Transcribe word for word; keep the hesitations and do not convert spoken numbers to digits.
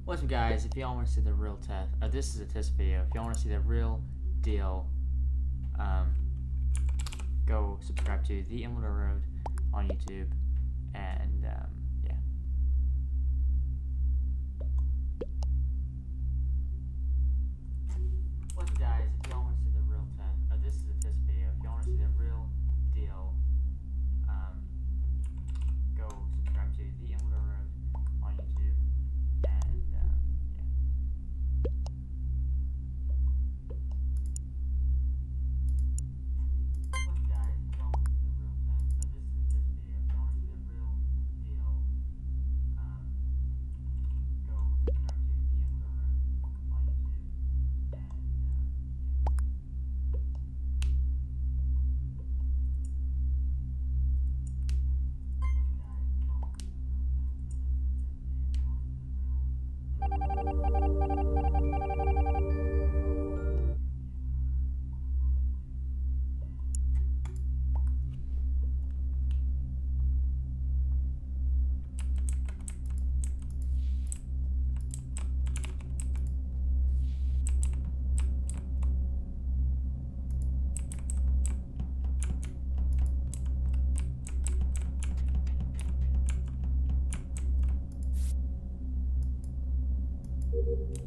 What's up, guys? If y'all want to see the real test, uh, this is a test video. If y'all want to see the real deal, um, go subscribe to The Emerald Road on YouTube, and um, yeah. What's up, guys? If y'all want to see the real test, uh, this is a test video. If y'all want to see the real deal, um, go subscribe to The Emerald Road on YouTube. And, um, yeah. What's up, guys? If y'all want to see the real test, uh, this is this video. If y'all want to see the real deal, um, go subscribe to The Emerald Road on YouTube. And, um, yeah.